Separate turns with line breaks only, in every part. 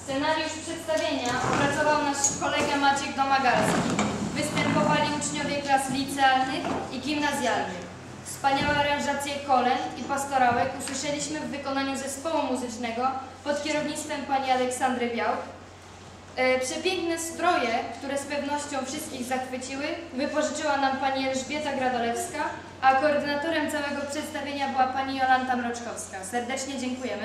Scenariusz przedstawienia opracował nasz kolega Maciek Domagalski. Występowali uczniowie klas licealnych i gimnazjalnych. Wspaniałe aranżacje kolęd i pastorałek usłyszeliśmy w wykonaniu zespołu muzycznego pod kierownictwem pani Aleksandry Białk. Przepiękne stroje, które z pewnością wszystkich zachwyciły, wypożyczyła nam pani Elżbieta Gradolewska, a koordynatorem całego przedstawienia była pani Jolanta Mroczkowska. Serdecznie dziękujemy.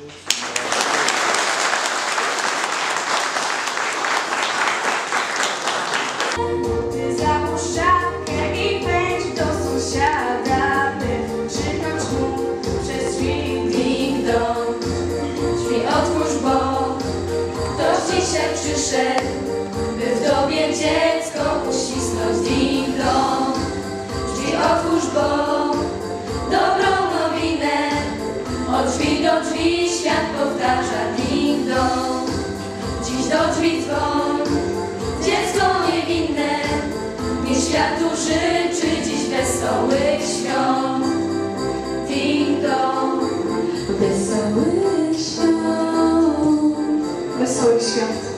Załóż czapkę i wejdź do sąsiada, by krzyknąć mu przez drzwi ding dong. Drzwi otwórz, bo ktoś dzisiaj przyszedł, by w tobie dziecko uścisnąć ding dong. Drzwi otwórz, bo dobrą nowinę od drzwi do drzwi świat powtarza ding dong. Dziś do drzwi dzwon, dziecko niewinne, niech światu życzy dziś wesołych świąt. Ding dong, wesołych świąt. Wesołych świąt.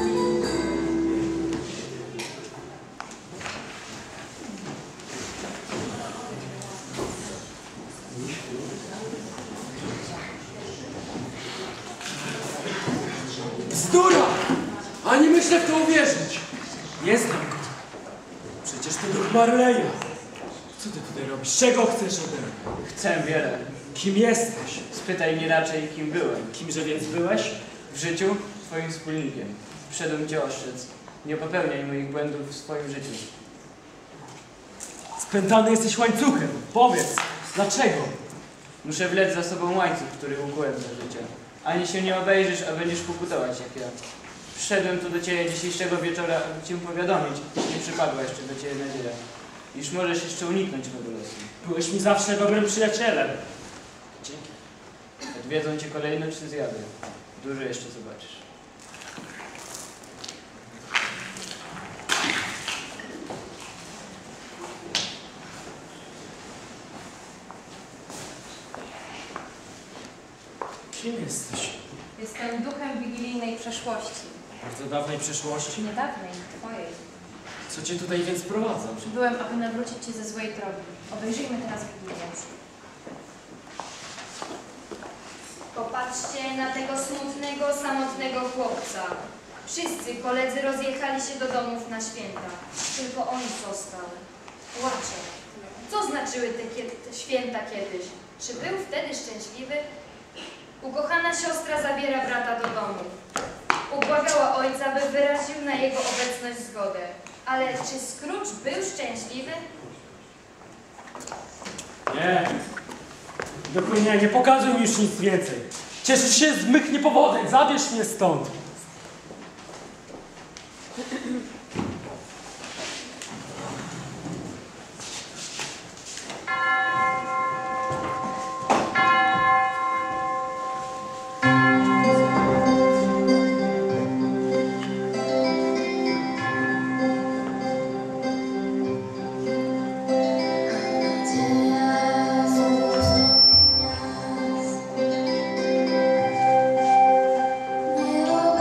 Bzdura! Ani myślę w to uwierzyć. Nie znam go. Przecież to duch Marleya. Co ty tutaj robisz? Czego chcesz ode mnie?
Chcę wiele.
Kim jesteś?
Spytaj mnie raczej, kim byłem.
Kimże więc byłeś?
W życiu twoim wspólnikiem. Wszedłem cię ostrzec. Nie popełniaj moich błędów w swoim życiu.
Spętany jesteś łańcuchem. Powiedz, dlaczego?
Muszę wlec za sobą łańcuch, który ukułem za życia. Ani się nie obejrzysz, a będziesz pokutować jak ja. Przyszedłem tu do ciebie dzisiejszego wieczora, aby cię powiadomić, jeśli nie przypadła jeszcze do ciebie nadzieja, iż możesz jeszcze uniknąć mego losu.
Byłeś mi zawsze dobrym przyjacielem. Dzięki.
Odwiedzą cię kolejne 3 zjawy. Dużo jeszcze zobaczysz.
Kim jesteś?
Jestem duchem wigilijnej przeszłości.
Bardzo dawnej przeszłości?
Niedawnej, twojej.
Co cię tutaj więc prowadza?
Przybyłem, aby nawrócić cię ze złej drogi. Obejrzyjmy teraz Wigilię.
Popatrzcie na tego smutnego, samotnego chłopca. Wszyscy koledzy rozjechali się do domów na święta. Tylko on został. Płacze. Co znaczyły te święta kiedyś? Czy był wtedy szczęśliwy? Ukochana siostra zabiera brata do domu. Ubłagała ojca, by wyraził na jego obecność zgodę. Ale czy Scrooge był szczęśliwy?
Nie. Dokładnie, nie pokazuj mi już nic więcej. Cieszysz się z mych niepowodzeń. Zabierz mnie stąd.
Nie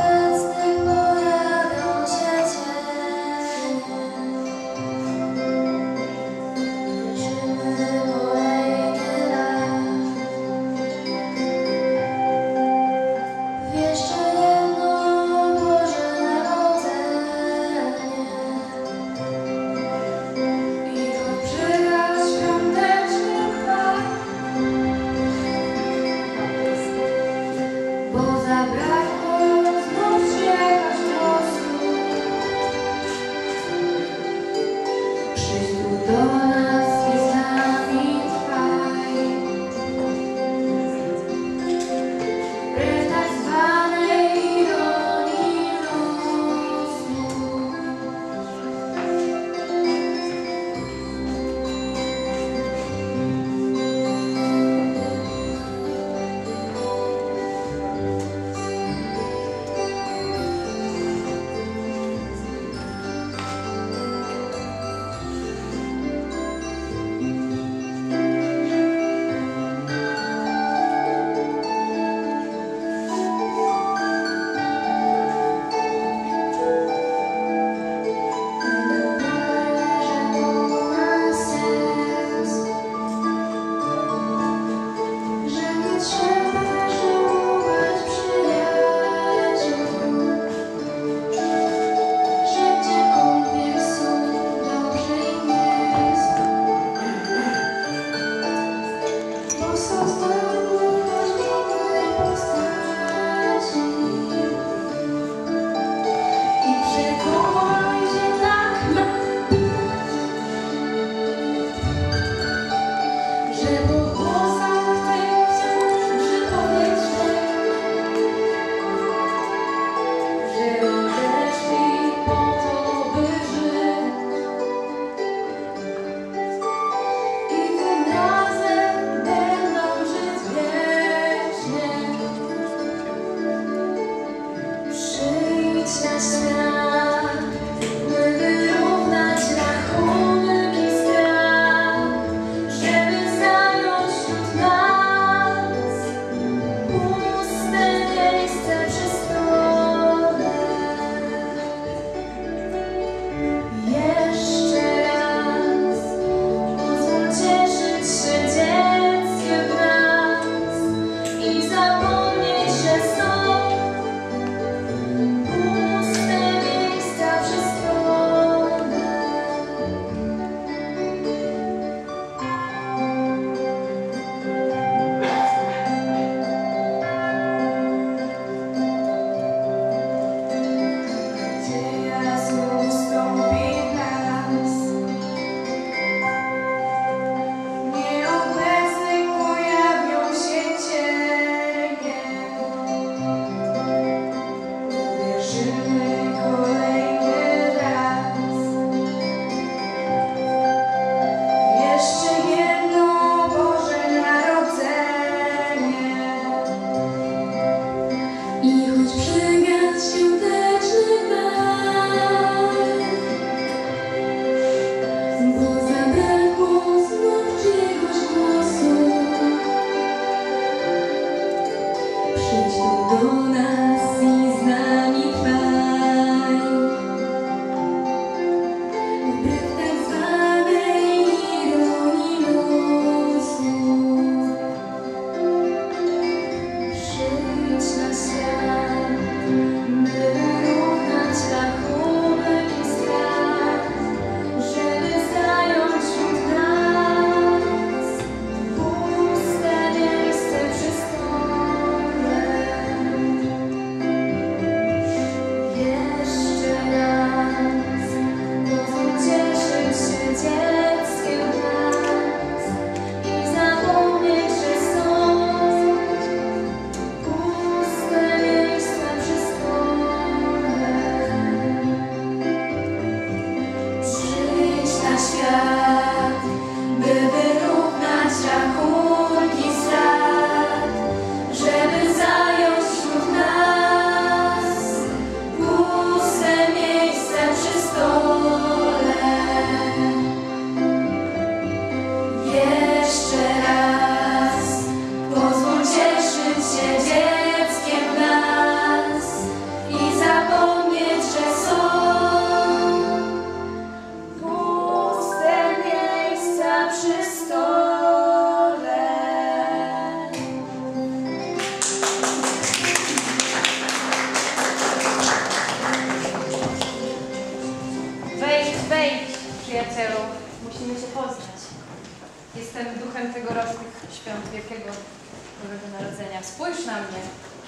Jestem duchem tegorocznych świąt Wielkiego Bożego Narodzenia. Spójrz na mnie.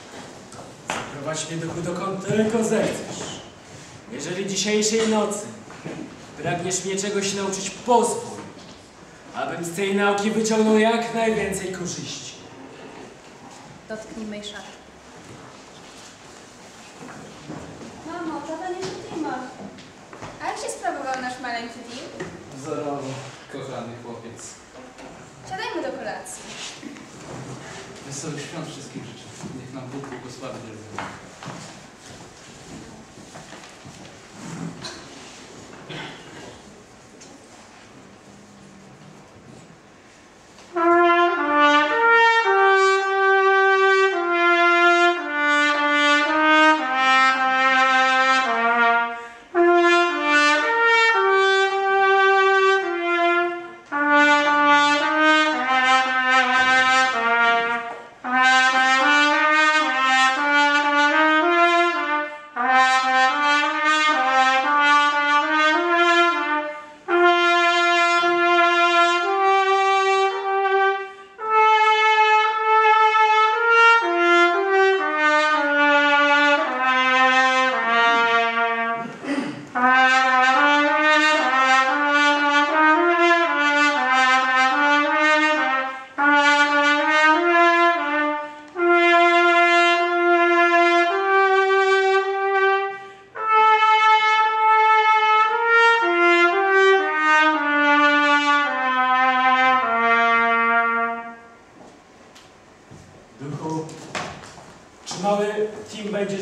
Prowadź mnie, duchu, dokąd tylko zechcesz. Jeżeli dzisiejszej nocy pragniesz mnie czegoś nauczyć, pozwól, abym z tej nauki wyciągnął jak najwięcej korzyści.
Dotknij mej szaty.
Mamo, tata nie Tima. A jak się sprawował nasz maleńki Tim?
Wzorowo, kochany chłopiec.
Siadajmy do kolacji.
Wesołych świąt wszystkich życzę. Niech nam Bóg błogosławi wielce.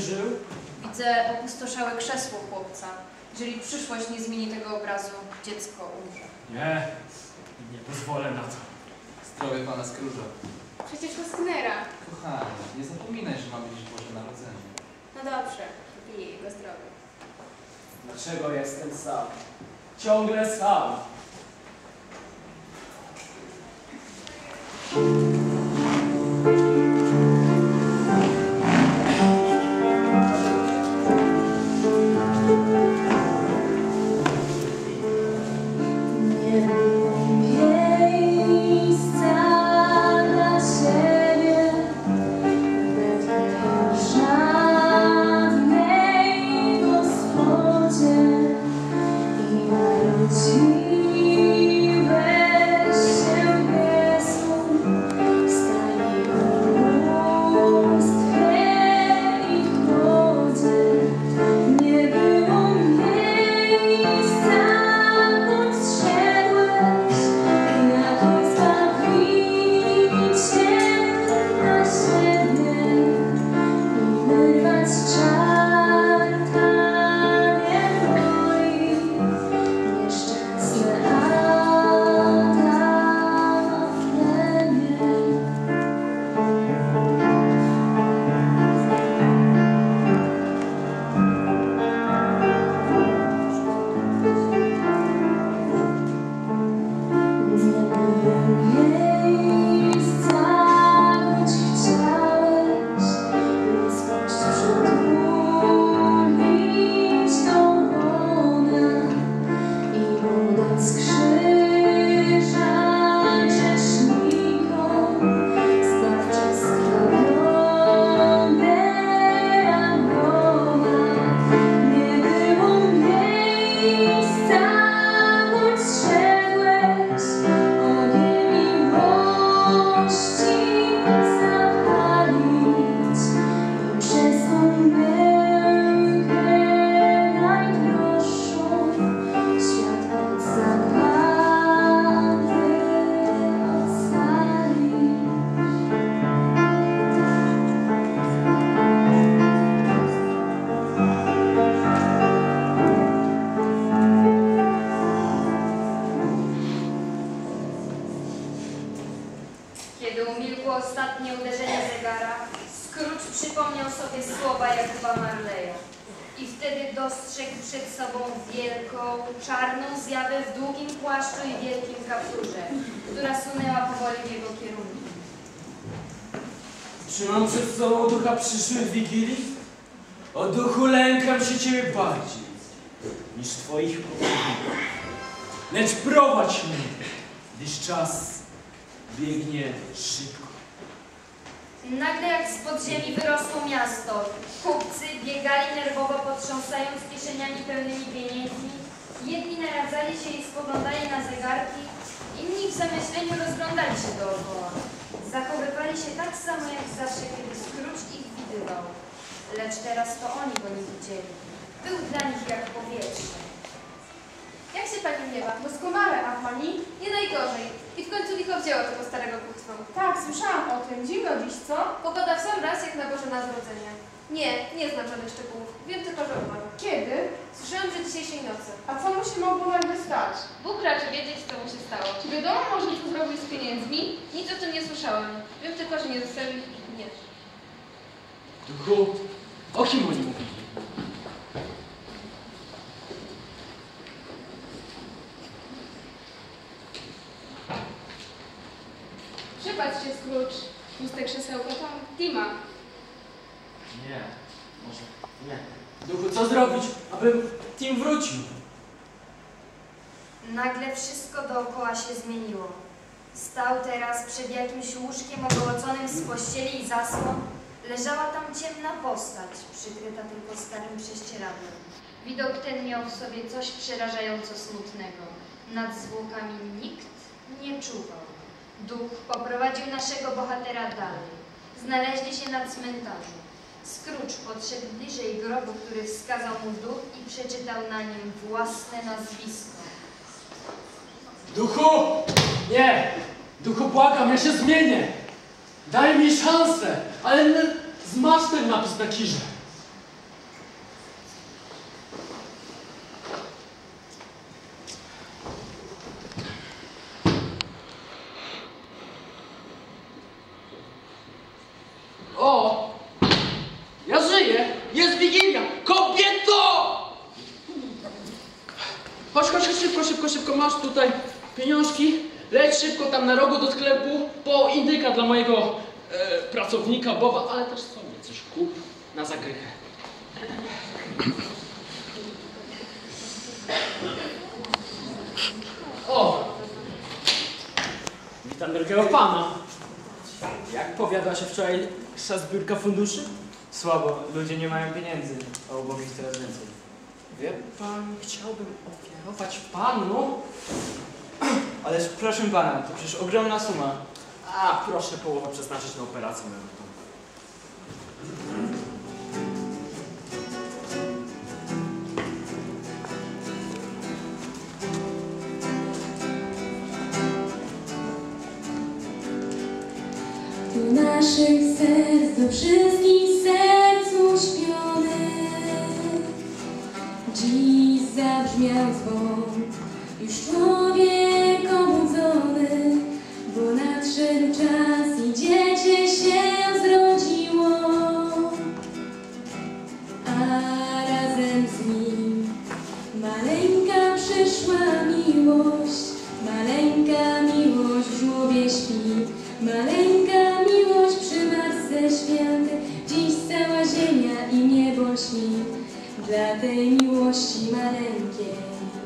przeżył?
Widzę opustoszałe krzesło chłopca. Jeżeli przyszłość nie zmieni tego obrazu, dziecko umrze.
Nie, nie pozwolę na to.
Zdrowie pana Scrooge'a.
Przecież to Skinnera.
Kochanie, nie zapominaj, że mamy dziś Boże Narodzenie.
No dobrze, wypij jego zdrowie.
Dlaczego jestem sam? Ciągle sam.
Nie było miejsca dla siebie, pewnie w żadnej gospodzie i narodziłeś się Jezu w stajni ubóstwie i w głodzie. Nie było miejsca. Odszedłeś jako Zbawiciel na siebie i wyrwać czar tanie boi, nieszczęsne Adam w niebie. Nie było miejsca, choć chciałeś bliskość przytulić do łona i udać z krzyża grzesznikom zbawcze skrobione anioła. Nie było miejsca, choć szedłeś ogień miłości zapalić i przez tą mękę najdroższą świat od zagłady ocalić.
Kiedy umilkło ostatnie uderzenie zegara, Scrooge przypomniał sobie słowa Jakuba Marleya i wtedy dostrzegł przed sobą wielką, czarną zjawę w długim płaszczu i wielkim kapturze, która sunęła powoli w jego kierunku.
Czy mam przed sobą ducha przyszłych wigilii? O duchu lękam się ciebie bardziej niż twoich poprzedników. Lecz prowadź mnie, gdyż czas biegnie szybko.
Nagle jak z podziemi wyrosło miasto. Kupcy biegali nerwowo, potrząsając kieszeniami pełnymi pieniędzmi. Jedni naradzali się i spoglądali na zegarki, inni w zamyśleniu rozglądali się dookoła. Zachowywali się tak samo jak zawsze, kiedy Scrooge ich widywał. Lecz teraz to oni go nie widzieli. Był dla nich jak powietrze.
Jak się pani miewa? Doskonale, a pani? Nie najgorzej. I w końcu licho wzięło tego starego kuctwa. Tak, słyszałam o tym. Zimno dziś, co? Pogoda w sam raz jak na Boże Narodzenie. Nie znam żadnych szczegółów. Wiem tylko, że umarł. Kiedy? Słyszałam, że dzisiejszej nocy.
A co mu się mogło nagle stać?
Bóg raczy wiedzieć, co mu się stało.
Czy wiadomo może, co zrobił z pieniędzmi?
Nic o tym nie słyszałam. Wiem tylko, że nie zostawił ich nie.
Duchu, o kim oni mówili?
Przypatrzcie, Scrooge. Puste krzesełko to Tima.
Nie, może nie. Duchu, co zrobić, abym Tim wrócił?
Nagle wszystko dookoła się zmieniło. Stał teraz przed jakimś łóżkiem ogołoconym z pościeli i zasłon. Leżała tam ciemna postać, przykryta tylko starym prześcieradłem. Widok ten miał w sobie coś przerażająco smutnego. Nad zwłokami nikt nie czuwał. Duch poprowadził naszego bohatera dalej. Znaleźli się na cmentarzu. Scrooge podszedł bliżej grobu, który wskazał mu duch i przeczytał na nim własne nazwisko.
Duchu! Nie! Duchu, błagam, ja się zmienię! Daj mi szansę, ale zmaż ten napis na kirze.
Chodź, szybko, masz tutaj pieniążki. Leć szybko tam na rogu do sklepu po indyka dla mojego pracownika Boba, ale też sobie coś kup na zakrychę. O!
Witam drogiego pana. Jak powiadła się wczoraj zbiórka funduszy?
Słabo, ludzie nie mają pieniędzy, a ubogich coraz więcej.
Wie pan, chciałbym ofiarować panu.
Ależ proszę pana, to przecież ogromna suma.
A, proszę połowę przeznaczyć na operację mężną.
Do naszych serc, do wszystkich serc uśpionych dziś zabrzmiał dzwon, już człowiek obudzony, bo nadszedł czas i dziecię się zrodziło, a razem z nim maleńka przyszła miłość, maleńka miłość w żłobie śpi. Maleńka miłość przy Matce Świętej, dziś cała ziemia i niebo śni dla tej miłości maleńkiej.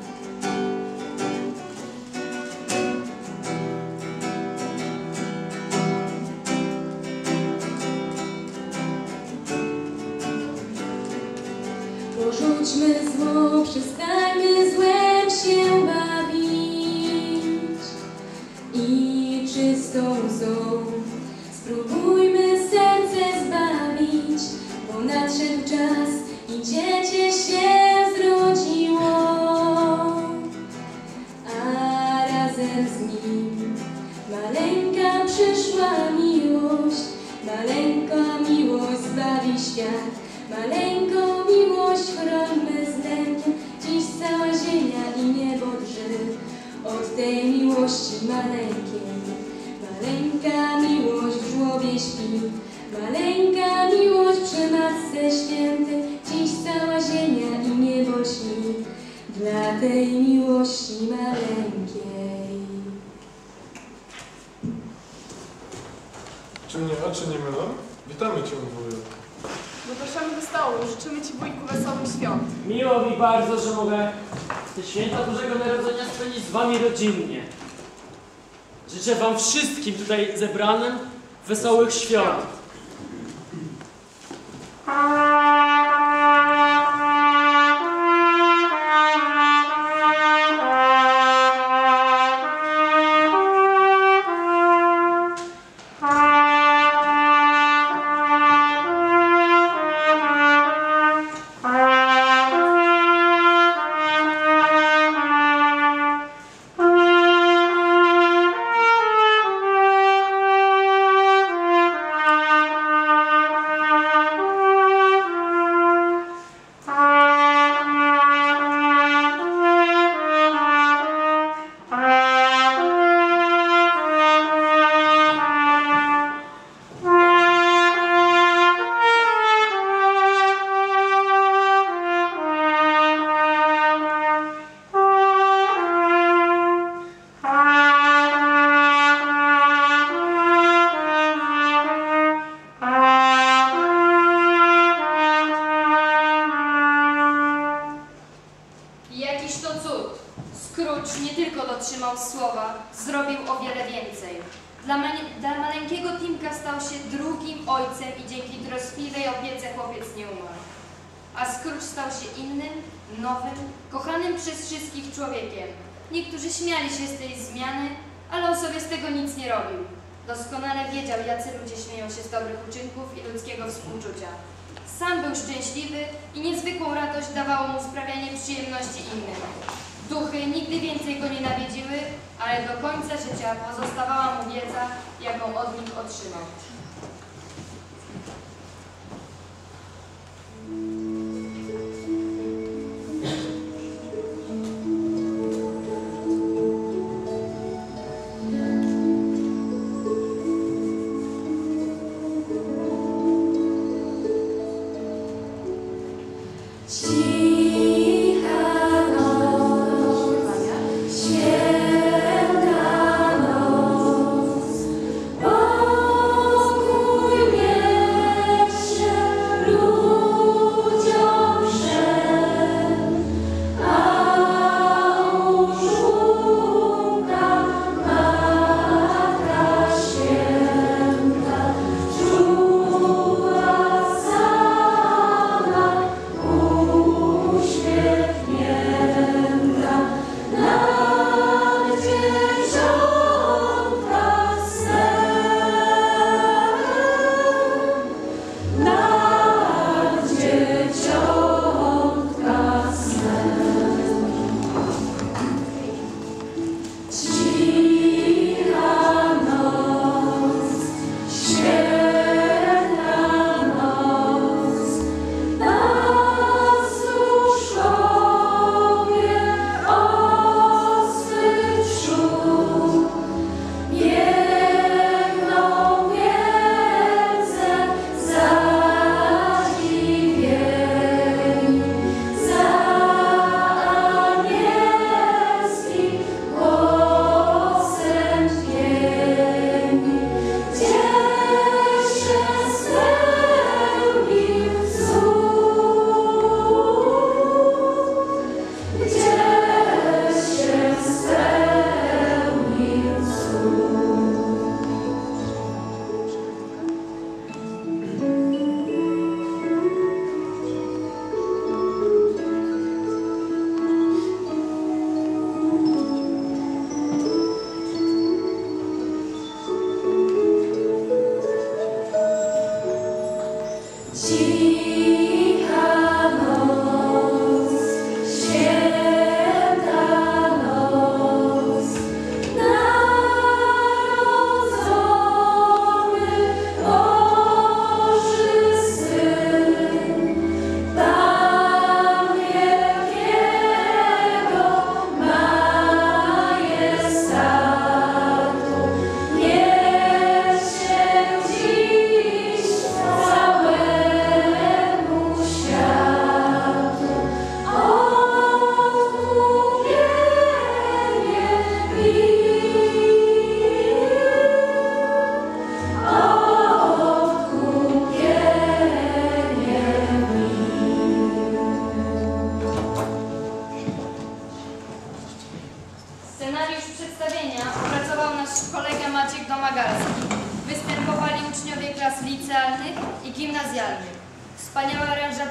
Porzućmy zło, przestańmy złem się bawić i czystą łzą spróbujmy serce zbawić, bo nadszedł czas i dziecię się zrodziło, a razem z nim maleńka przyszła miłość, maleńka miłość zbawi świat, maleńką miłość chrońmy z lękiem, dziś cała ziemia i niebo drży od tej miłości maleńkiej. Maleńka miłość w żłobie śpi, maleńka miłość przy Matce Świętej, dziś cała ziemia i niebo śni dla tej miłości maleńkiej.
Czy mnie oczy nie mylą? Witamy Cię, wuju.
Zapraszamy do stołu. Życzymy Ci, wujku, wesołych świąt.
Miło mi bardzo, że mogę te święta Bożego Narodzenia spędzić z wami rodzinnie. Życzę wam wszystkim tutaj zebranym wesołych świąt.
dotrzymał słowa, zrobił o wiele więcej. Dla maleńkiego Timka stał się drugim ojcem i dzięki troskliwej opiece chłopiec nie umarł. A Scrooge stał się innym, nowym, kochanym przez wszystkich człowiekiem. Niektórzy śmiali się z tej zmiany, ale on sobie z tego nic nie robił. Doskonale wiedział, jacy ludzie śmieją się z dobrych uczynków i ludzkiego współczucia. Sam był szczęśliwy i niezwykłą radość dawało mu sprawianie przyjemności innym. Duchy nigdy więcej go nie nawiedziły, ale do końca życia pozostawała mu wiedza, jaką od nich otrzymał.
Cicha noc.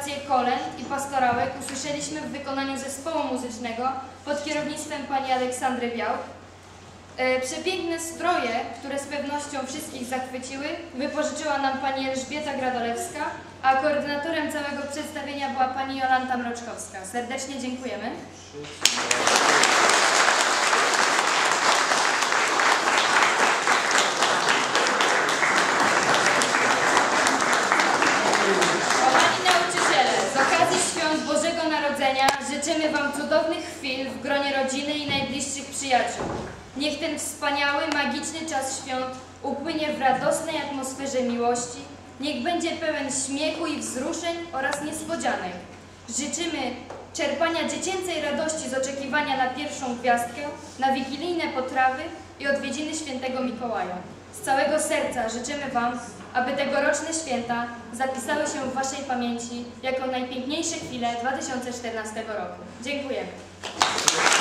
aranżację kolęd i pastorałek usłyszeliśmy w wykonaniu zespołu muzycznego pod kierownictwem pani Aleksandry Białk. Przepiękne stroje, które z pewnością wszystkich zachwyciły, wypożyczyła nam pani Elżbieta Gradolewska, a koordynatorem całego przedstawienia była pani Jolanta Mroczkowska. Serdecznie dziękujemy. Kochani nauczyciele, z okazji świąt Bożego Narodzenia życzymy wam cudownych chwil w gronie rodziny i najbliższych przyjaciół. Niech ten wspaniały, magiczny czas świąt upłynie w radosnej atmosferze miłości. Niech będzie pełen śmiechu i wzruszeń oraz niespodzianek. Życzymy czerpania dziecięcej radości z oczekiwania na pierwszą gwiazdkę, na wigilijne potrawy i odwiedziny świętego Mikołaja. Z całego serca życzymy wam, aby tegoroczne święta zapisały się w waszej pamięci jako najpiękniejsze chwile 2014 roku. Dziękujemy.